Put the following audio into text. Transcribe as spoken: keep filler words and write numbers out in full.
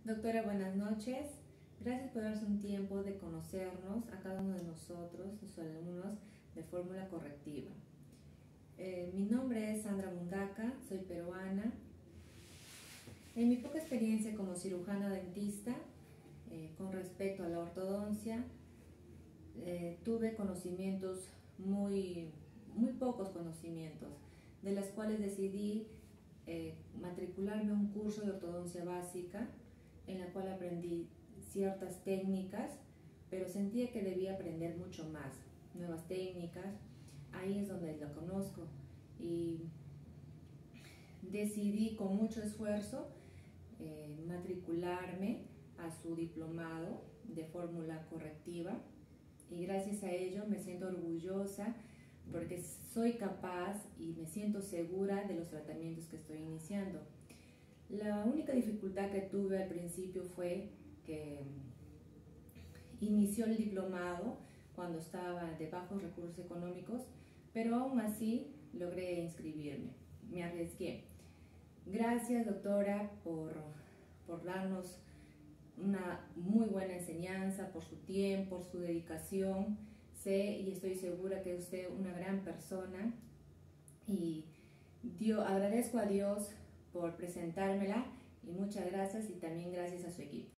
Doctora, buenas noches. Gracias por darse un tiempo de conocernos a cada uno de nosotros, los alumnos de Fórmula Correctiva. Eh, mi nombre es Sandra Mundaca, soy peruana. En mi poca experiencia como cirujana dentista, eh, con respecto a la ortodoncia, eh, tuve conocimientos muy, muy pocos conocimientos, de las cuales decidí eh, matricularme a un curso de ortodoncia básica, en la cual aprendí ciertas técnicas, pero sentía que debía aprender mucho más, nuevas técnicas. Ahí es donde lo conozco y decidí con mucho esfuerzo eh, matricularme a su diplomado de fórmula correctiva, y gracias a ello me siento orgullosa porque soy capaz y me siento segura de los tratamientos que estoy iniciando. La única dificultad que tuve al principio fue que inició el diplomado cuando estaba de bajos recursos económicos, pero aún así logré inscribirme, me arriesgué. Gracias, doctora, por, por darnos una muy buena enseñanza, por su tiempo, por su dedicación. Sé y estoy segura que usted es una gran persona y Dios, agradezco a Dios por presentármela, y muchas gracias, y también gracias a su equipo.